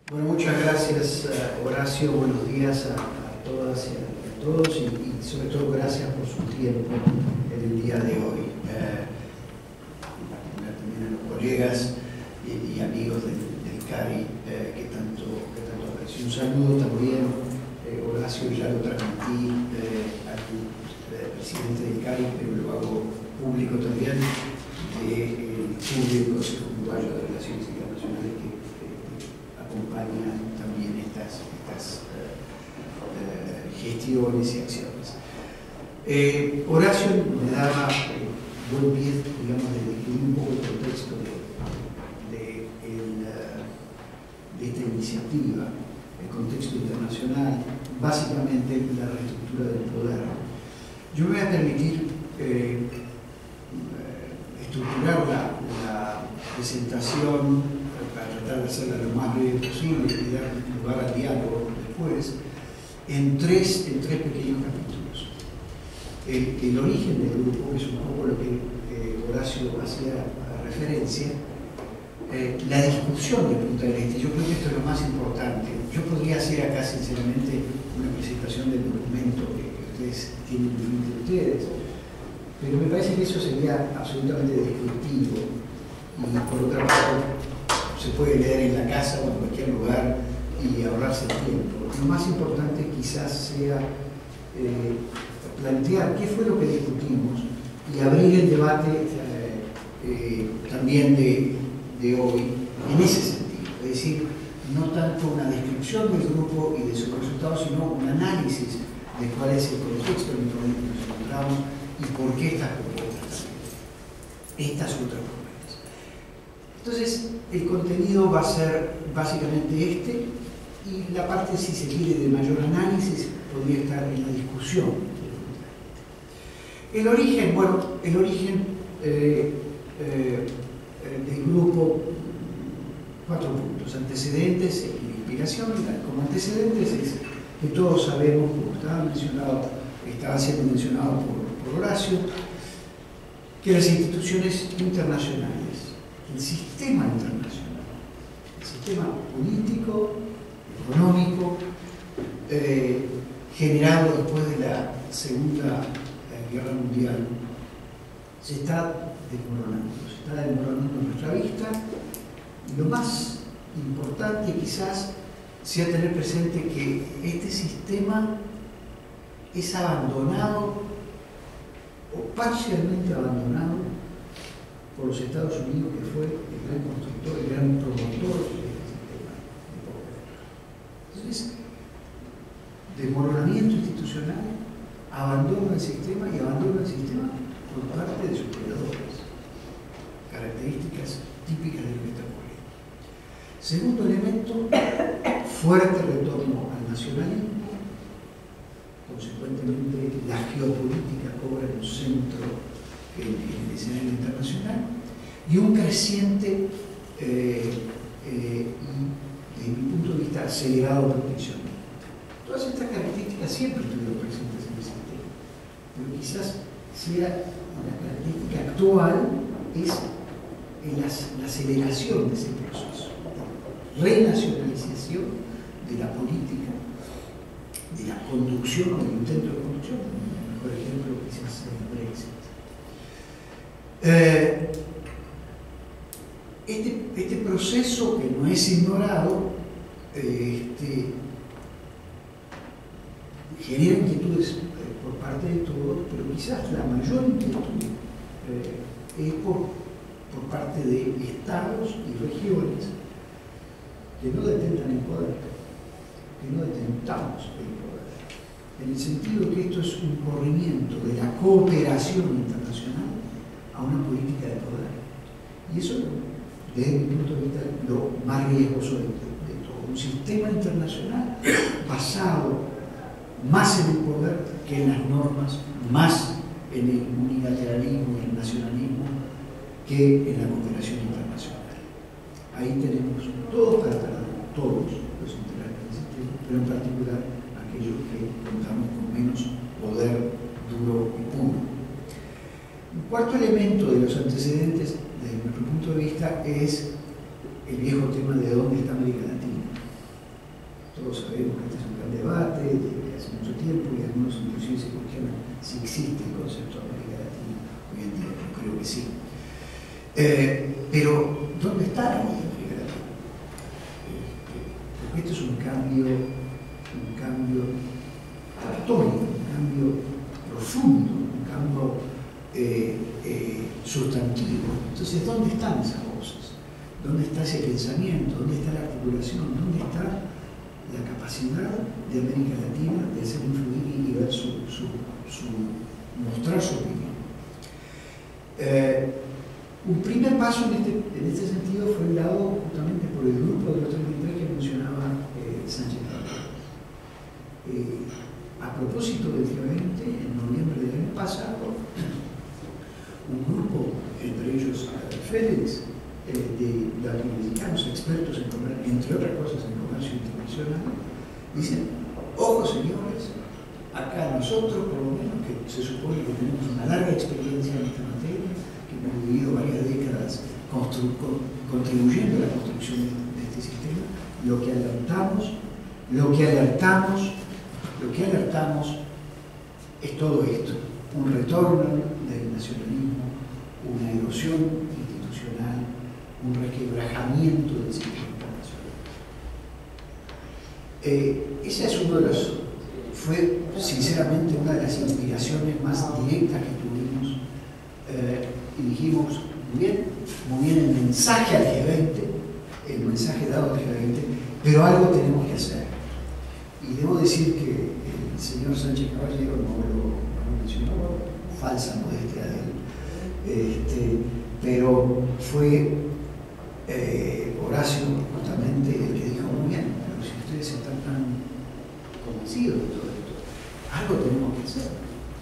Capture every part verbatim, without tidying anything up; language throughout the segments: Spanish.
Bueno, muchas gracias, Horacio. Buenos días a, a todas y a, a todos y, y sobre todo gracias por su tiempo en el día de hoy. Eh, también a los colegas y, y amigos del, del C A R I eh, que tanto, que tanto aprecio. Un saludo también, eh, Horacio, ya lo transmití eh, al eh, presidente del C A R I, pero lo hago público también, del Club del Consejo Uruguayo de Relaciones Internacionales que acompaña también estas, estas uh, uh, gestiones y acciones. Eh, Horacio me daba eh, buen pie, digamos, de describir un poco el contexto de, de, el, uh, de esta iniciativa, el contexto internacional, básicamente la reestructura del poder. Yo me voy a permitir eh, estructurar la, la presentación para tratar de hacerla lo más breve posible y dar lugar al diálogo después, en tres, en tres pequeños capítulos. El, el origen del grupo, que es un poco lo que eh, Horacio hacía referencia, eh, la discusión de Punta del Este. Yo creo que esto es lo más importante. Yo podría hacer acá, sinceramente, una presentación del documento que, que ustedes tienen frente de ustedes, pero me parece que eso sería absolutamente descriptivo y, por otra parte, se puede leer en la casa o en cualquier lugar y ahorrarse el tiempo. Lo más importante quizás sea eh, plantear qué fue lo que discutimos y abrir el debate eh, eh, también de, de hoy en ese sentido. Es decir, no tanto una descripción del grupo y de sus resultados, sino un análisis de cuál es el contexto en el que nos encontramos y por qué estas propuestas también, estas otras propuestas. Entonces, el contenido va a ser básicamente este, y la parte, si se quiere, de mayor análisis podría estar en la discusión. El origen, bueno, el origen eh, eh, del grupo, cuatro puntos: antecedentes y inspiración. Como antecedentes es que todos sabemos, como estaba mencionado, estaba siendo mencionado por, por Horacio, que las instituciones internacionales, el sistema internacional, el sistema político, económico, eh, generado después de la Segunda eh, Guerra Mundial, se está desmoronando, se está desmoronando a nuestra vista. Y lo más importante quizás sea tener presente que este sistema es abandonado o parcialmente abandonado por los Estados Unidos, que fue el gran constructor, el gran promotor de este sistema de poder. Entonces, desmoronamiento institucional, abandono del sistema y abandono del sistema por parte de sus creadores. Características típicas de lo que está ocurriendo. Segundo elemento, fuerte retorno al nacionalismo. Consecuentemente, la geopolítica cobra un centro en el escenario internacional y un creciente eh, eh, y, desde mi punto de vista, acelerado proteccionismo. Todas estas características siempre estuvieron presentes en el sistema, pero quizás sea una característica actual es la, la aceleración de ese proceso, renacionalización de la política, de la conducción, del intento de conducción. El mejor ejemplo quizás es el Brexit. Eh, este, este proceso, que no es ignorado, eh, este, genera inquietudes eh, por parte de todos, pero quizás la mayor inquietud eh, es por, por parte de estados y regiones que no detentan el poder, que no detentamos el poder, en el sentido que esto es un corrimiento de la cooperación internacional a una política de poder. Y eso, desde mi punto de vista, es lo más riesgoso de, de todo. Un sistema internacional basado más en el poder que en las normas, más en el unilateralismo y el nacionalismo que en la cooperación internacional. Ahí tenemos todos para perder, todos los integrantes del sistema, pero en particular aquellos que contamos con menos poder duro y puro. Un cuarto elemento de los antecedentes, desde nuestro punto de vista, es el viejo tema de dónde está América Latina. Todos sabemos que este es un gran debate de hace mucho tiempo y algunos inclusive se cuestionan si existe el concepto de América Latina hoy en día. Yo creo que sí. Eh, pero, ¿dónde está la América Latina? Eh, porque esto es un cambio, un cambio tractónico, un cambio profundo, un cambio eh, eh, sustantivo. Entonces, ¿dónde están esas cosas? ¿Dónde está ese pensamiento? ¿Dónde está la articulación? ¿Dónde está la capacidad de América Latina de hacer influir y ver su, su, su mostrar su opinión? Eh, un primer paso en este, en este sentido fue dado justamente por el grupo de los treinta y tres que mencionaba eh, Sánchez Caballero. Eh, a propósito del G veinte, en noviembre del año pasado, un grupo, entre ellos Félix, eh, de latinoamericanos expertos en comercio, entre otras cosas en comercio internacional, dicen: ojo señores, acá nosotros, por lo menos, que se supone que tenemos una larga experiencia en esta materia, que hemos vivido varias décadas contribuyendo a la construcción de este sistema, lo que alertamos, lo que alertamos, lo que alertamos es todo esto: un retorno del nacionalismo, una erosión institucional, un resquebrajamiento del sistema internacional. Eh, esa es uno de los, fue sinceramente una de las inspiraciones más directas que tuvimos, eh, y dijimos: muy bien, muy bien el mensaje al G veinte, el mensaje dado al G veinte, pero algo tenemos que hacer. Y debo decir que el señor Sánchez Caballero no lo, no mencionó, falsa modestia de él, este, pero fue eh, Horacio justamente el que dijo: muy bien, pero si ustedes están tan convencidos de todo esto, algo tenemos que hacer.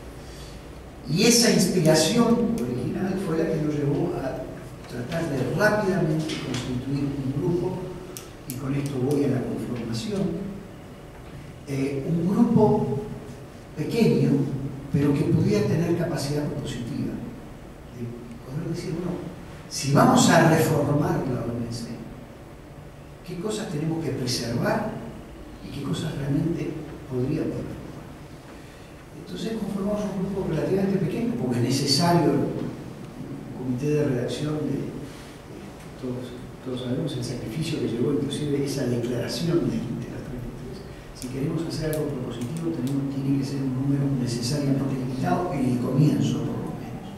Y esa inspiración original fue la que nos llevó a tratar de rápidamente constituir un grupo, y con esto voy a la conformación. Eh, un grupo pequeño, pero que pudiera tener capacidad propositiva, de poder decir: bueno, si vamos a reformar la O M C, ¿qué cosas tenemos que preservar y qué cosas realmente podríamos reformar? Entonces conformamos un grupo relativamente pequeño, porque es necesario un comité de redacción de, de todos, todos sabemos el sacrificio que llevó inclusive esa declaración de si queremos hacer algo propositivo, tenemos, tiene que ser un número necesariamente limitado en el comienzo, por lo menos.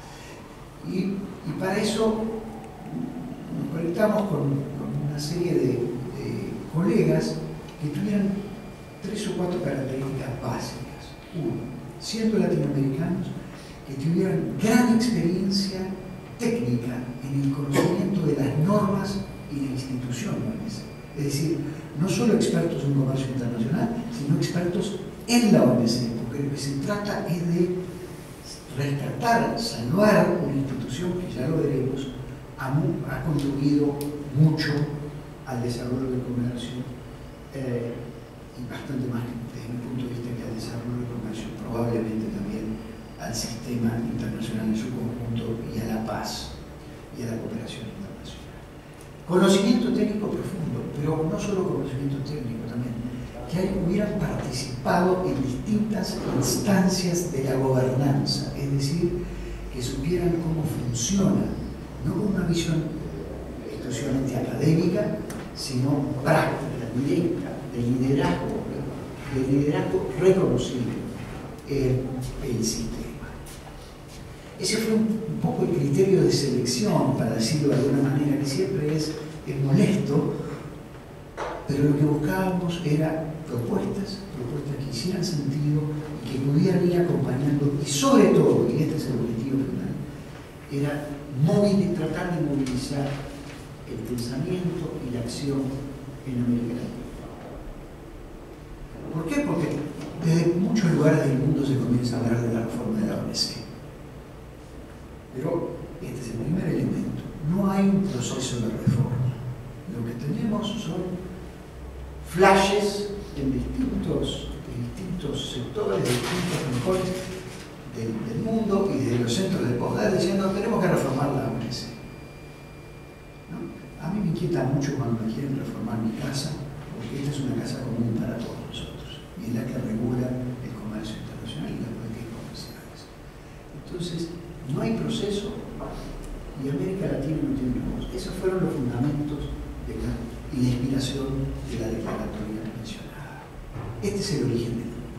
Y, y para eso nos conectamos con, con una serie de, de colegas que tuvieran tres o cuatro características básicas. Uno, siendo latinoamericanos, que tuvieran gran experiencia técnica en el conocimiento de las normas y de la institución O M C. Es decir, no solo expertos en comercio internacional, sino expertos en la O M C, porque lo que se trata es de rescatar, salvar una institución que, ya lo veremos, ha, ha contribuido mucho al desarrollo del comercio, eh, y bastante más desde mi punto de vista que al desarrollo del comercio, probablemente también al sistema internacional en su conjunto y a la paz y a la cooperación internacional. Conocimiento técnico profundo, pero no solo conocimiento técnico también, que hubieran participado en distintas instancias de la gobernanza, es decir, que supieran cómo funciona, no con una visión exclusivamente académica, sino práctica, directa, de liderazgo, de liderazgo reconocible en el sistema. Ese fue un, un poco el criterio de selección, para decirlo de alguna manera, que siempre es, es molesto, pero lo que buscábamos era propuestas, propuestas que hicieran sentido y que pudieran ir acompañando, y sobre todo, y este es el objetivo final, era movilizar, tratar de movilizar el pensamiento y la acción en América Latina. ¿Por qué? Porque desde muchos lugares del mundo se comienza a hablar de la reforma de la O M C. Pero este es el primer elemento. No hay un proceso de reforma. Lo que tenemos son flashes en distintos, en distintos sectores, de distintos rincones del, del mundo y de los centros de poder, diciendo: tenemos que reformar la O M C. ¿No? A mí me inquieta mucho cuando me quieren reformar mi casa, o porque esta es una casa común para todos nosotros, y es la que regula el comercio internacional y las políticas comerciales. Entonces, no hay proceso, y América Latina no tiene una voz. Esos fueron los fundamentos de la, y la inspiración de la declaratoria mencionada. Este es el origen del mundo.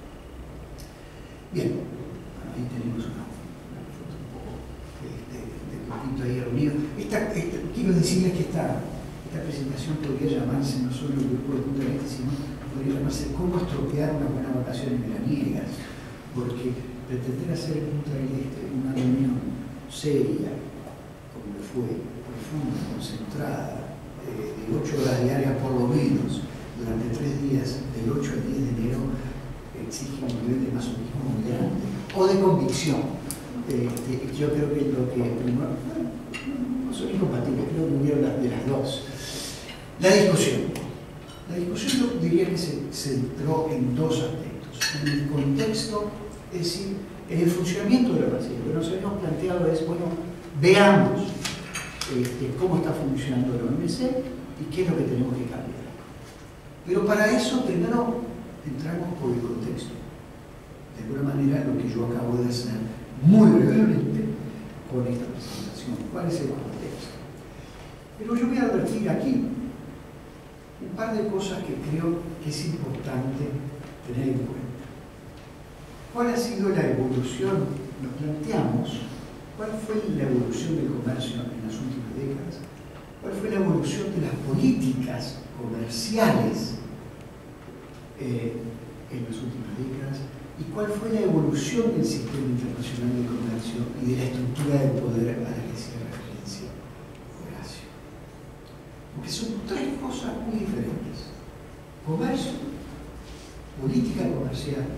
Bien, bueno, ahí tenemos una, una foto un poco de, de, de grupito ahí reunido. Esta, esta, quiero decirles que esta, esta presentación podría llamarse no solo el grupo de Punta del Este, sino podría llamarse cómo estropear unas buenas vacaciones veraniegas, porque pretender hacer en Punta del Este una reunión seria, como le fue, profunda, concentrada, eh, de ocho horas diarias por lo menos, durante tres días, del ocho al diez de enero, exige un nivel de masoquismo muy grande, o de convicción. Eh, de, yo creo que lo que, bueno, no son incompatibles, creo que hubieron las, de las dos. La discusión. La discusión yo diría que se centró en dos aspectos. En el contexto, es decir, en el funcionamiento de la organización. Lo que nos habíamos planteado es, bueno, veamos este, cómo está funcionando la O M C y qué es lo que tenemos que cambiar. Pero para eso, primero, entramos por el contexto. De alguna manera, lo que yo acabo de hacer muy brevemente con esta presentación. ¿Cuál es el contexto? Pero yo voy a advertir aquí un par de cosas que creo que es importante tener en cuenta. ¿Cuál ha sido la evolución? Nos planteamos, ¿cuál fue la evolución del comercio en las últimas décadas? ¿Cuál fue la evolución de las políticas comerciales eh, en las últimas décadas? ¿Y cuál fue la evolución del sistema internacional de comercio y de la estructura del poder a la que hacía referencia Horacio? Porque son tres cosas muy diferentes. Comercio, política comercial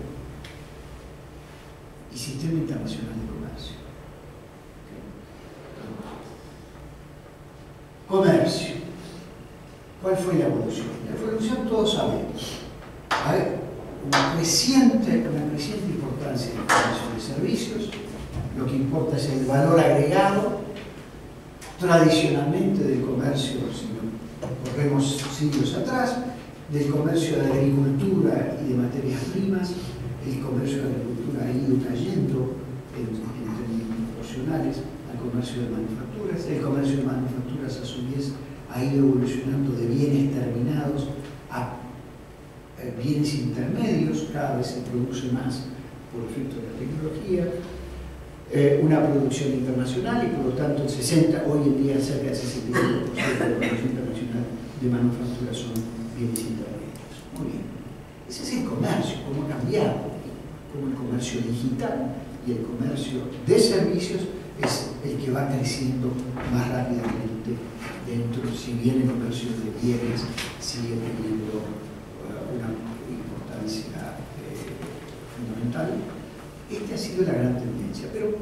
y sistema internacional de comercio. Comercio. ¿Cuál fue la evolución? La evolución todos sabemos. A ver, una creciente, una creciente importancia en el comercio de servicios. Lo que importa es el valor agregado. Tradicionalmente del comercio, si nos corremos siglos atrás, del comercio de agricultura y de materias primas. El comercio de agricultura ha ido cayendo en, en términos proporcionales al comercio de manufacturas. El comercio de manufacturas, a su vez, ha ido evolucionando de bienes terminados a eh, bienes intermedios. Cada vez se produce más por efecto de la tecnología. Eh, una producción internacional y, por lo tanto, el sesenta, hoy en día cerca del sesenta y cinco por ciento de la producción internacional de manufacturas son bienes intermedios. Muy bien. Ese es el comercio, cómo ha cambiado, como el comercio digital y el comercio de servicios es el que va creciendo más rápidamente dentro, si bien el comercio de bienes sigue teniendo uh, una importancia eh, fundamental. Esta ha sido la gran tendencia, pero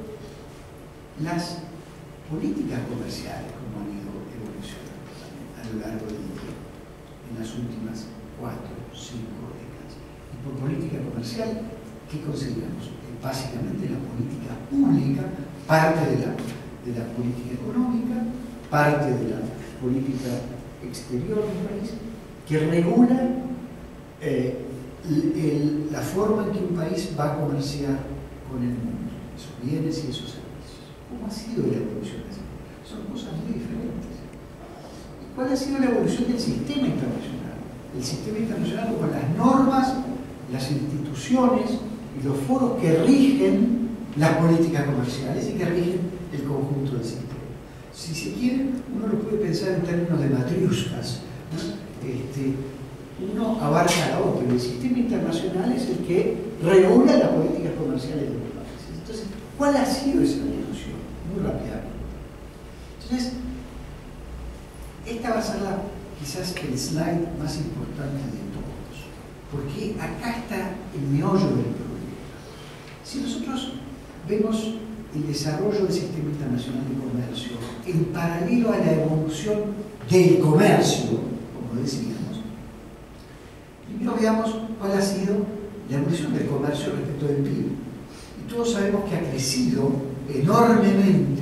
las políticas comerciales, como han ido evolucionando a lo largo del tiempo, en las últimas cuatro o cinco décadas. Y por política comercial, ¿qué consideramos? Básicamente la política pública, parte de la, de la política económica, parte de la política exterior del país, que regula eh, el, el, la forma en que un país va a comerciar con el mundo, esos bienes y esos servicios. ¿Cómo ha sido la evolución de eso? Son cosas muy diferentes. ¿Cuál ha sido la evolución del sistema internacional? El sistema internacional con las normas, las instituciones y los foros que rigen las políticas comerciales y que rigen el conjunto del sistema. Si se quiere, uno lo puede pensar en términos de matriuscas, ¿no? Este, uno abarca a la otra, pero el sistema internacional es el que regula las políticas comerciales de los países. Entonces, ¿cuál ha sido esa evolución? Muy rápidamente. Entonces, esta va a ser la, quizás el slide más importante de todos, porque acá está el meollo del problema. Si nosotros vemos el desarrollo del sistema internacional de comercio en paralelo a la evolución del comercio, como decíamos, primero veamos cuál ha sido la evolución del comercio respecto del P I B. Y todos sabemos que ha crecido enormemente,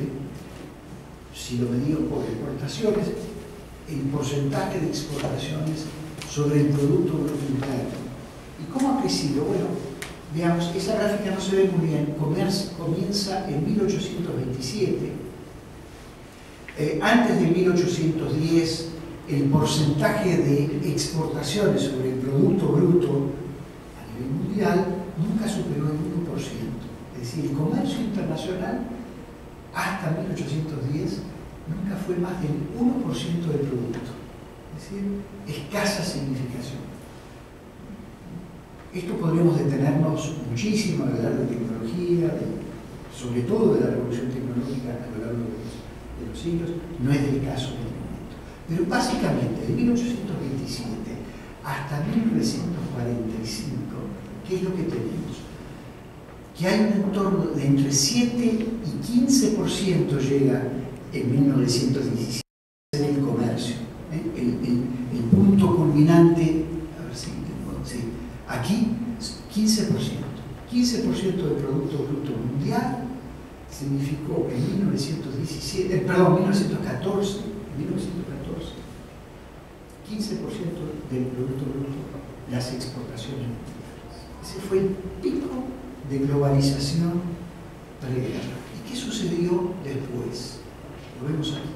si lo medimos por exportaciones, el porcentaje de exportaciones sobre el Producto Bruto Interno. ¿Y cómo ha crecido? Bueno, veamos, esa gráfica no se ve muy bien, comienza en mil ochocientos veintisiete. Eh, antes de mil ochocientos diez, el porcentaje de exportaciones sobre el Producto Bruto a nivel mundial nunca superó el uno por ciento. Es decir, el comercio internacional hasta mil ochocientos diez nunca fue más del uno por ciento del producto. Es decir, escasa significación. Esto podríamos detenernos muchísimo a hablar de tecnología, de, sobre todo de la revolución tecnológica a lo largo de los, de los siglos, no es el caso en este momento. Pero básicamente, de mil ochocientos veintisiete hasta mil novecientos cuarenta y cinco, ¿qué es lo que tenemos? Que hay un entorno de entre siete y quince por ciento llega en mil novecientos diecisiete en el comercio. ¿eh? El, el, el punto culminante, a ver si, sí, aquí quince por ciento. quince por ciento del Producto Bruto Mundial significó en mil novecientos diecisiete, eh, perdón, mil novecientos catorce, mil novecientos catorce, quince por ciento del Producto Bruto, las exportaciones mundiales. Ese fue el pico de globalización preguerra. ¿Y qué sucedió después? Lo vemos aquí.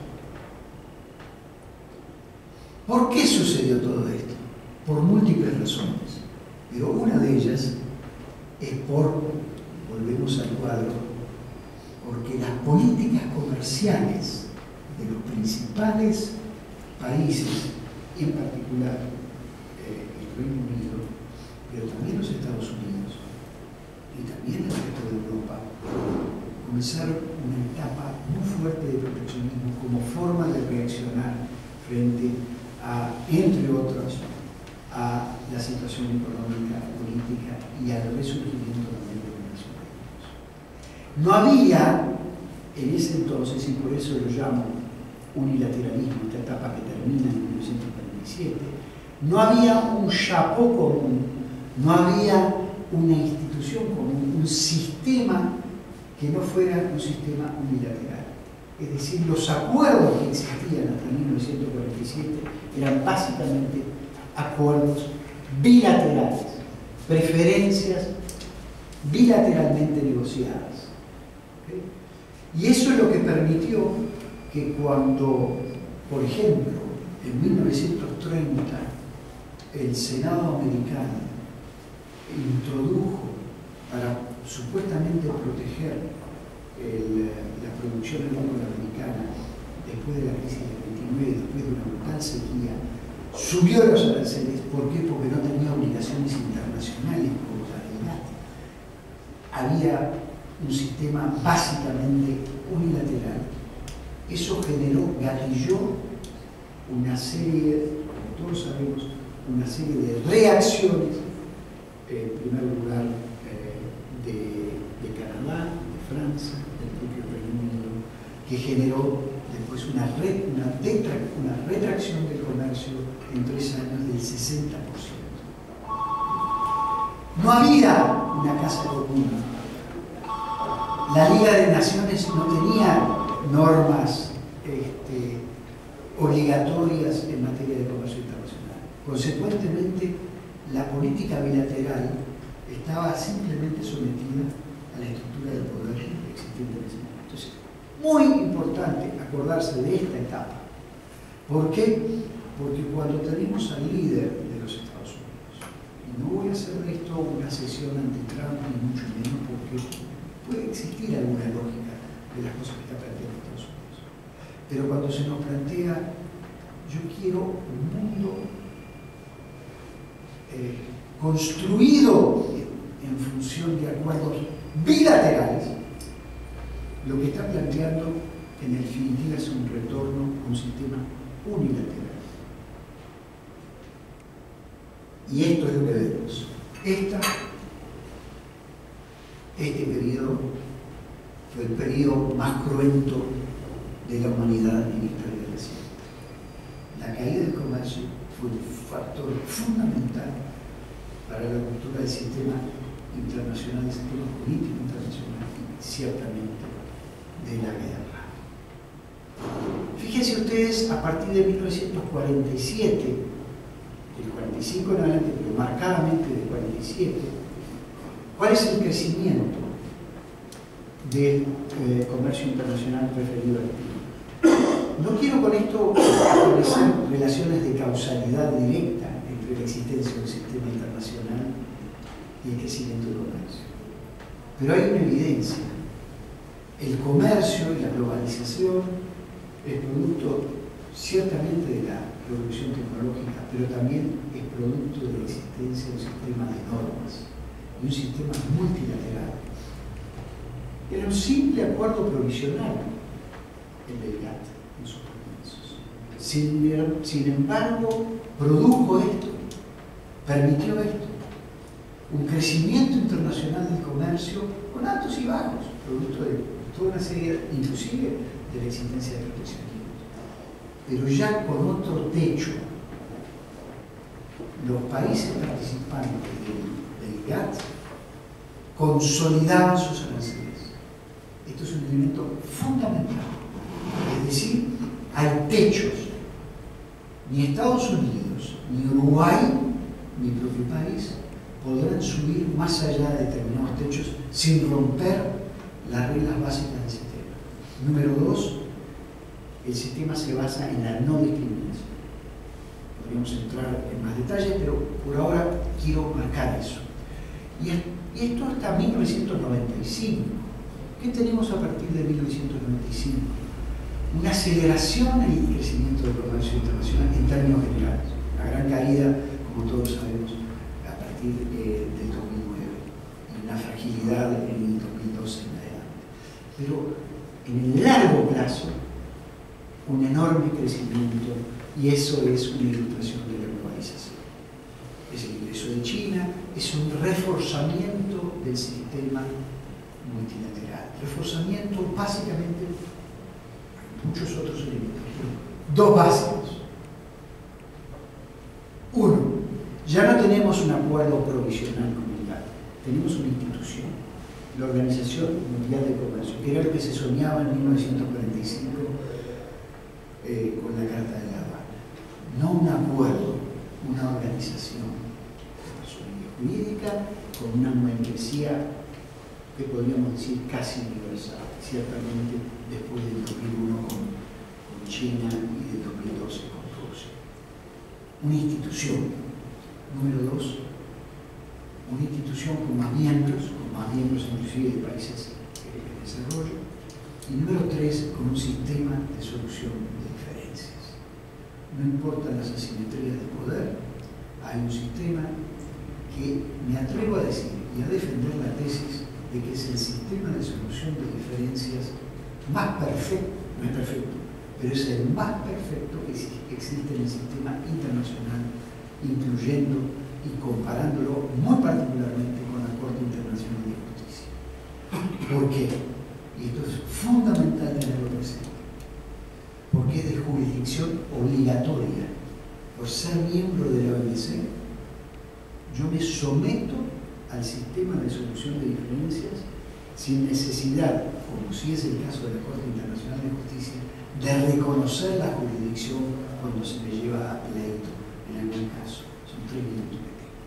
¿Por qué sucedió todo esto? Por múltiples razones. Pero una de ellas es por, volvemos al cuadro, porque las políticas comerciales de los principales países, y en particular eh, el Reino Unido, pero también los Estados Unidos, y también el resto de Europa, comenzaron una etapa muy fuerte de proteccionismo como forma de reaccionar frente a, entre otros, a la situación económica, política y al resurgimiento también de los nacionalismos. No había en ese entonces, y por eso lo llamo unilateralismo, esta etapa que termina en mil novecientos cuarenta y siete, no había un chapeau común, no había una institución común, un sistema que no fuera un sistema unilateral. Es decir, los acuerdos que existían hasta mil novecientos cuarenta y siete eran básicamente acuerdos bilaterales, preferencias bilateralmente negociadas. ¿Okay? Y eso es lo que permitió que cuando, por ejemplo, en mil novecientos treinta, el Senado americano introdujo para supuestamente proteger el, la producción agrícola americana después de la crisis del veintinueve, después de una brutal sequía, subió los aranceles. ¿Por qué? Porque no tenía obligaciones internacionales como la del GATT. Había un sistema básicamente unilateral. Eso generó, gatilló una serie, como todos sabemos, una serie de reacciones, en primer lugar eh, de, de Canadá, de Francia, del propio Reino Unido, que generó después una, re, una, detra, una retracción del comercio en tres años del sesenta por ciento. No había una casa común. La Liga de Naciones no tenía normas este, obligatorias en materia de comercio internacional. Consecuentemente, la política bilateral estaba simplemente sometida a la estructura del poder existente en ese momento. Entonces, muy importante acordarse de esta etapa. ¿Por qué? Porque cuando tenemos al líder de los Estados Unidos, y no voy a hacer de esto una sesión anti-Trump, ni mucho menos, porque puede existir alguna lógica de las cosas que está planteando Estados Unidos. Pero cuando se nos plantea, yo quiero un mundo eh, construido en función de acuerdos bilaterales, lo que está planteando en definitiva es un retorno a un sistema unilateral. Y esto es lo que vemos. Esta, este periodo fue el periodo más cruento de la humanidad en historia reciente. La caída del comercio fue un factor fundamental para la ruptura del sistema internacional, del sistema político internacional y ciertamente de la guerra. Fíjense ustedes, a partir de mil novecientos cuarenta y siete, del cuarenta y cinco en adelante, pero marcadamente del cuarenta y siete, ¿cuál es el crecimiento del eh, comercio internacional referido al clima? No quiero con esto establecer relaciones de causalidad directa entre la existencia de un sistema internacional y el crecimiento del comercio. Pero hay una evidencia. El comercio y la globalización es producto ciertamente de la revolución tecnológica, pero también es producto de la existencia de un sistema de normas y un sistema multilateral. Era un simple acuerdo provisional el del G A T T en sus comienzos. Sin, sin embargo, produjo esto, permitió esto, un crecimiento internacional del comercio con altos y bajos, producto de toda una serie, inclusive, de la existencia de proteccionismo. Pero ya con otro techo, los países participantes del, del G A T T consolidaban sus aranceles. Esto es un elemento fundamental. Es decir, hay techos. Ni Estados Unidos, ni Uruguay, ni propio país podrán subir más allá de determinados techos sin romper las reglas básicas del sistema. Número dos, el sistema se basa en la no discriminación. Podríamos entrar en más detalles, pero por ahora quiero marcar eso. Y, y esto hasta mil novecientos noventa y cinco. ¿Qué tenemos a partir de mil novecientos noventa y cinco? Una aceleración en el crecimiento del comercio internacional en términos generales. Una gran caída, como todos sabemos, a partir eh, del dos mil nueve. Y una fragilidad en el dos mil doce en adelante. Pero en el largo plazo, un enorme crecimiento, y eso es una ilustración de la globalización. Es el ingreso de China, es un reforzamiento del sistema multilateral. Reforzamiento básicamente, muchos otros elementos, dos básicos. Uno, ya no tenemos un acuerdo provisional con el G A T T, tenemos una institución, la Organización Mundial de Comercio, que era lo que se soñaba en mil novecientos cuarenta y cinco eh, con la Carta de La Habana. No un acuerdo, una organización de personería jurídica con una membresía que podríamos decir casi universal, ciertamente después del dos mil uno con, con China y del dos mil doce con Rusia. Una institución. Número dos, una institución con más miembros, con más miembros inclusive de países en desarrollo. Y número tres, con un sistema de solución de diferencias. No importan las asimetrías de poder, hay un sistema que me atrevo a decir y a defender la tesis de que es el sistema de solución de diferencias más perfecto, no es perfecto, pero es el más perfecto que existe en el sistema internacional, incluyendo y comparándolo muy particularmente con la Corte Internacional de Justicia. ¿Por qué? Y esto es fundamental tenerlo presente. Porque es de jurisdicción obligatoria. Por ser miembro de la O M C, yo me someto al sistema de solución de diferencias sin necesidad, como si es el caso de la Corte Internacional de Justicia, de reconocer la jurisdicción cuando se me lleva a pleito en algún caso. Son tres minutos que tengo.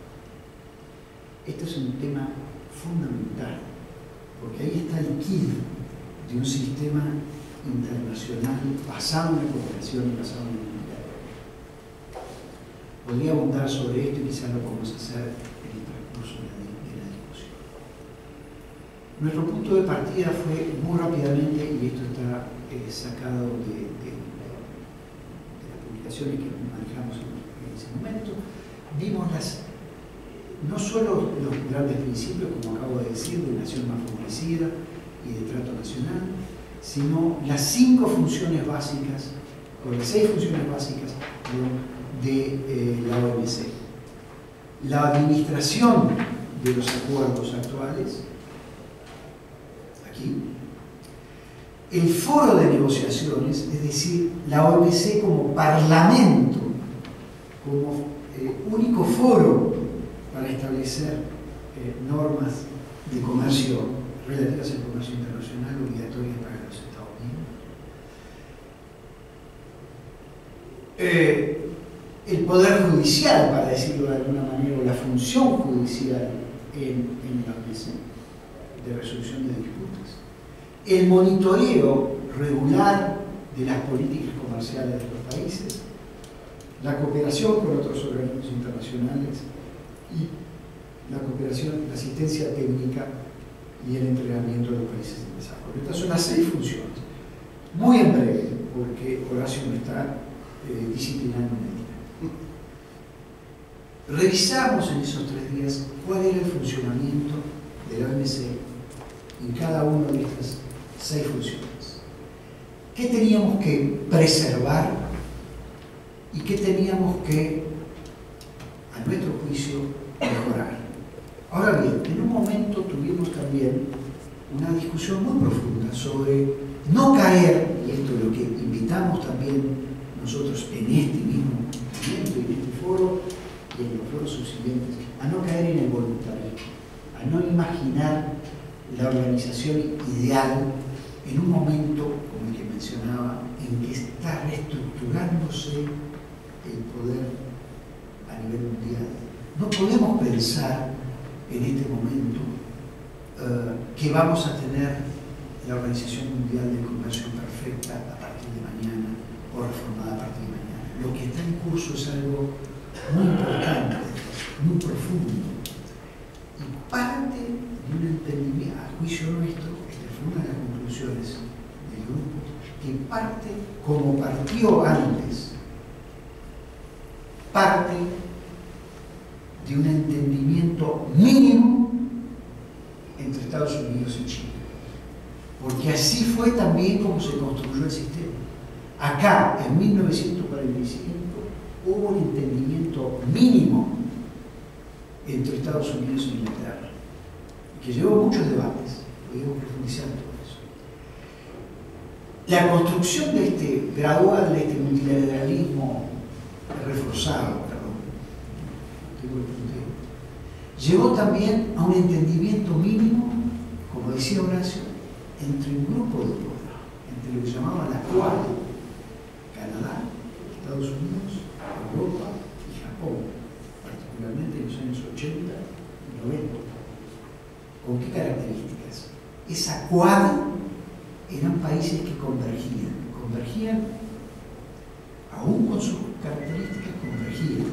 Este es un tema fundamental, porque ahí está el quid de un sistema internacional basado en la cooperación y basado en la unidad. Podría abundar sobre esto y quizás lo podemos hacer en el transcurso de la, de la discusión. Nuestro punto de partida fue muy rápidamente, y esto está eh, sacado de, de, de, de las publicaciones que manejamos en, en ese momento, vimos las, no solo los grandes principios, como acabo de decir, de nación más favorecida y de trato nacional, sino las cinco funciones básicas, o las seis funciones básicas de, de eh, la O M C. La administración de los acuerdos actuales, aquí. El foro de negociaciones, es decir, la O M C como parlamento, como eh, único foro para establecer eh, normas de comercio relativas al comercio internacional obligatorias para los Estados miembros. Eh, el poder judicial, para decirlo de alguna manera, o la función judicial en, en la mesa de resolución de disputas, el monitoreo regular de las políticas comerciales de los países, la cooperación con otros organismos internacionales y la cooperación, la asistencia técnica y el entrenamiento de los países en desarrollo. Estas son las seis funciones. Muy en breve, porque Horacio me está eh, disciplinando en el día. Revisamos en esos tres días cuál era el funcionamiento de la O M C en cada una de estas seis funciones. ¿Qué teníamos que preservar y qué teníamos que, a nuestro juicio, mejorar? Ahora bien, en un momento tuvimos también una discusión muy profunda sobre no caer, y esto es lo que invitamos también nosotros en este mismo momento, en este foro y en los foros subsiguientes, a no caer en el voluntarismo, a no imaginar la organización ideal en un momento como el que mencionaba, en que está reestructurándose el poder a nivel mundial. No podemos pensar en este momento uh, que vamos a tener la Organización Mundial de Comercio perfecta a partir de mañana o reformada a partir de mañana. Lo que está en curso es algo muy importante, muy profundo, y parte de un entendimiento, a juicio nuestro, esta fue una de las conclusiones del grupo, que parte, como partió antes, parte de un entendimiento mínimo entre Estados Unidos y China. Porque así fue también como se construyó el sistema. Acá, en mil novecientos cuarenta y cinco, hubo un entendimiento mínimo entre Estados Unidos e Inglaterra, que llevó muchos debates, podemos profundizar en todo eso. La construcción de este gradual, de este multilateralismo reforzado, llevó también a un entendimiento mínimo, como decía Horacio, entre un grupo de pueblos, entre lo que llamaban la Quad, Canadá, Estados Unidos, Europa y Japón, particularmente en los años ochenta y noventa. ¿Con qué características? Esa Quad eran países que convergían, convergían, aún con sus características, convergían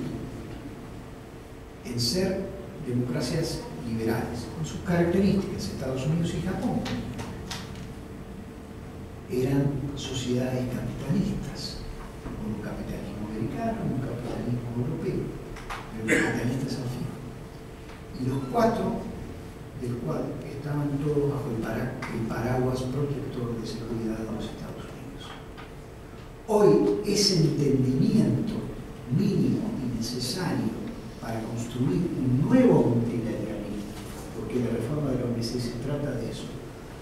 en ser democracias liberales, con sus características. Estados Unidos y Japón eran sociedades capitalistas, con un capitalismo americano, un capitalismo europeo, pero capitalistas al fin. Y los cuatro, del cual estaban todos bajo el, para, el paraguas protector de seguridad de los Estados Unidos. Hoy ese entendimiento mínimo y necesario para construir un nuevo multilateralismo, porque la reforma de la O M C se trata de eso.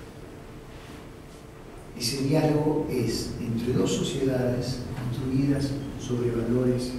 Ese diálogo es entre dos sociedades construidas sobre valores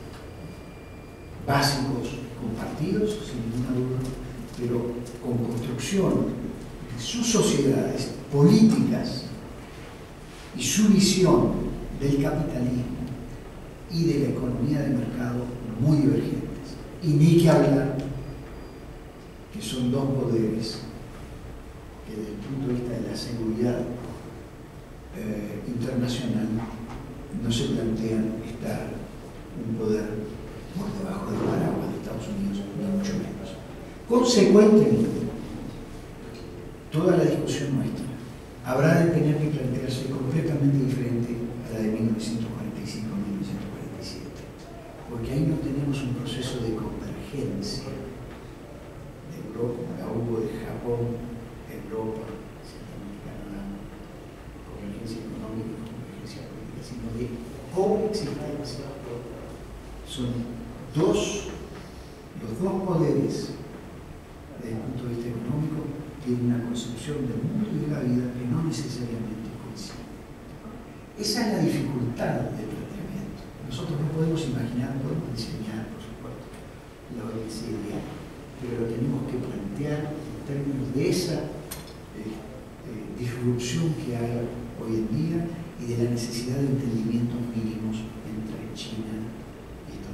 básicos compartidos, sin ninguna duda, pero con construcción de sus sociedades políticas y su visión del capitalismo y de la economía de mercado muy divergentes. Y ni que hablar que son dos poderes que desde el punto de vista de la seguridad eh, internacional no se plantean estar un poder por debajo del paraguas de Estados Unidos, ni mucho menos. Consecuentemente, toda la discusión nuestra habrá de tener que plantearse completamente diferente a la de mil novecientos cuarenta y cinco a mil novecientos cuarenta y siete, porque ahí no tenemos un proceso de convergencia de Europa, la hubo de Japón, Europa, Canadá, convergencia económica y convergencia política, sino de coexistencia. Son dos, los dos poderes desde el punto de vista económico tienen una concepción del mundo y de la vida que no necesariamente coincide. Esa es la dificultad del planteamiento. Nosotros no podemos imaginar, podemos diseñar, por supuesto, la O M C ideal, pero lo tenemos que plantear en términos de esa eh, eh, disrupción que hay hoy en día y de la necesidad de entendimientos mínimos entre China y Estados Unidos.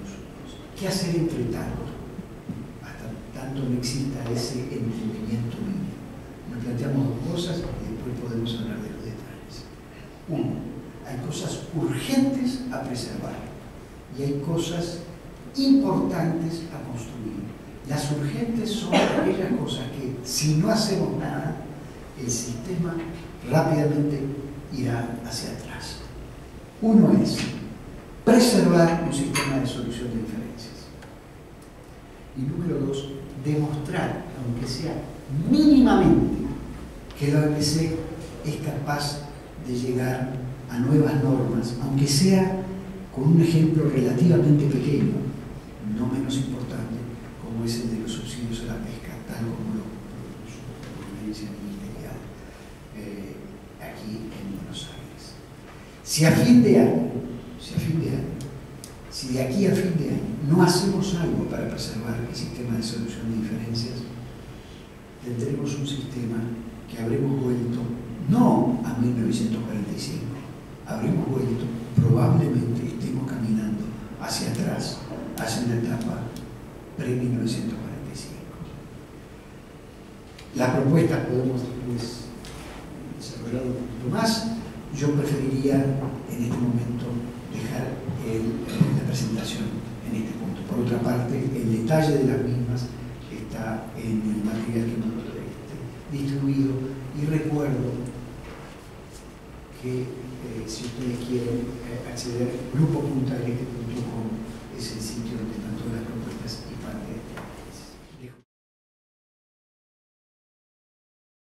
¿qué hacer entre tanto? Hasta tanto no exista ese entendimiento mínimo. Nos planteamos dos cosas y después podemos hablar de los detalles. Uno, hay cosas urgentes a preservar y hay cosas importantes a construir. Las urgentes son aquellas cosas que, si no hacemos nada, el sistema rápidamente irá hacia atrás. Uno es preservar un sistema de solución de diferencias. Y número dos, demostrar, aunque sea mínimamente, que la O M C es capaz de llegar a nuevas normas, aunque sea con un ejemplo relativamente pequeño, no menos importante, como es el de los subsidios a la pesca, tal como lo propuso la conferencia ministerial eh, aquí en Buenos Aires. Si a fin de año, si a fin de año, si de aquí a fin de año no hacemos algo para preservar el sistema de solución de diferencias, tendremos un sistema que habremos vuelto no a mil novecientos cuarenta y cinco, habremos vuelto, probablemente estemos caminando hacia atrás, hacia una etapa pre-mil novecientos cuarenta y cinco. La propuesta podemos después desarrollar un poquito más. Yo preferiría en este momento dejar el, la presentación en este punto. Por otra parte, el detalle de las mismas está en el material que hemos este, distribuido, y recuerdo que eh, si ustedes quieren eh, acceder, grupo punta este punto com es el sitio donde están todas las